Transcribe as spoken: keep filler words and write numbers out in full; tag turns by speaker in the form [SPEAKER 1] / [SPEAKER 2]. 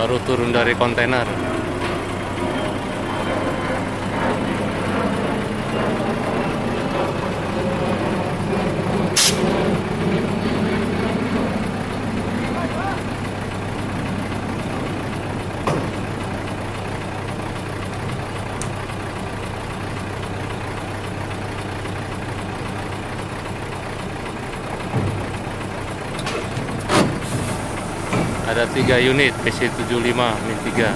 [SPEAKER 1] baru turun dari kontainer. Ada tiga unit P C tujuh lima min tiga.